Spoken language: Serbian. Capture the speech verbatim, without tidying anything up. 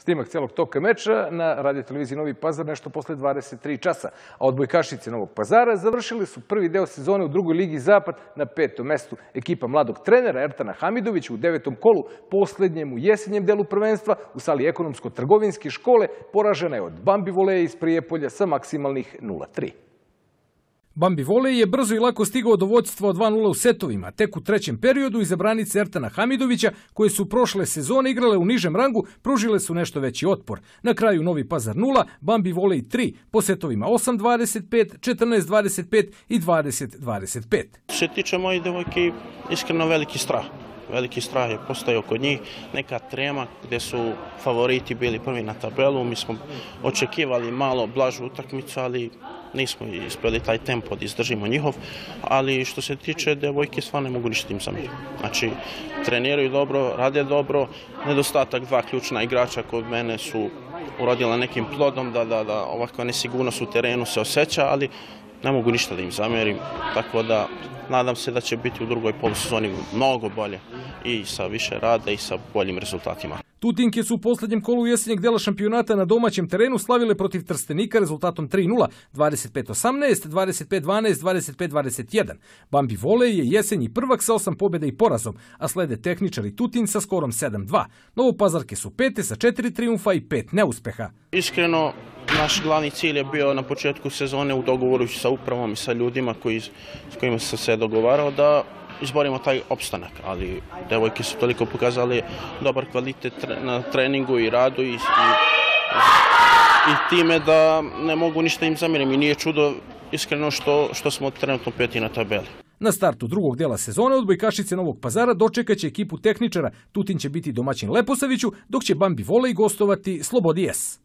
Snimak celog toka meča na radioteleviziji Novi Pazar nešto posle dvadeset tri časa. A odbojkašice Novog Pazara završili su prvi deo sezone u drugoj ligi Zapad na petom mestu. Ekipa mladog trenera Ertana Hamidovića u devetom kolu, poslednjem u jesenjem delu prvenstva, u sali ekonomsko-trgovinske škole, poražena je od Bambi Voleja iz Prijepolja sa maksimalnih nula tri. Bambi Volej je brzo i lako stigao do vođstva od dva nula u setovima. Tek u trećem periodu izabranice Ertana Hamidovića, koje su prošle sezone igrale u nižem rangu, pružile su nešto veći otpor. Na kraju Novi Pazar nula, Bambi Volej tri, po setovima osam dvadeset pet, četrnaest dvadeset pet i dvadeset dvadeset pet. Što se tiče moje devojke, iskreno veliki strah. Veliki strah je postojao kod njih, neka trema gde su favoriti bili prvi na tabelu. Mi smo očekivali malo blažu utakmicu, ali nismo ispeli taj tempo da izdržimo njihov. Ali što se tiče devojke, stvarno ne mogu ništa im zameriti. Znači, treniraju dobro, rade dobro. Nedostatak dva ključna igrača kod mene su urodila nekim plodom da, da, da ovakva nesigurnost u terenu se osjeća, ali ne mogu ništa da im zamerim, tako da nadam se da će biti u drugoj polusezoni mnogo bolje i sa više rada i sa boljim rezultatima. Tutinke su u poslednjem kolu jesenjeg dela šampionata na domaćem terenu slavile protiv Trstenika rezultatom tri nula, dvadeset pet osamnaest, dvadeset pet dvanaest, dvadeset pet dvadeset jedan. Bambi Volej je jesenji prvak sa osam pobjeda i porazom, a slede Tehničari Tutin sa skorom sedam dva. Novopazarke su pete sa četiri trijumfa i pet neuspeha. Iskreno, naš glavni cilj je bio na početku sezone u dogovoru sa upravom i sa ljudima koji, s kojima sam se dogovarao da izborimo taj opstanak, ali devojke su toliko pokazali dobar kvalitet na treningu i radu i, i, i time da ne mogu ništa im zameriti. I nije čudo iskreno što, što smo trenutno peti na tabeli. Na startu drugog dela sezone odbojkašice Novog Pazara dočekaće ekipu Tehničara. Tutin će biti domaćin Leposaviću, dok će Bambi Volej gostovati Slobodi S.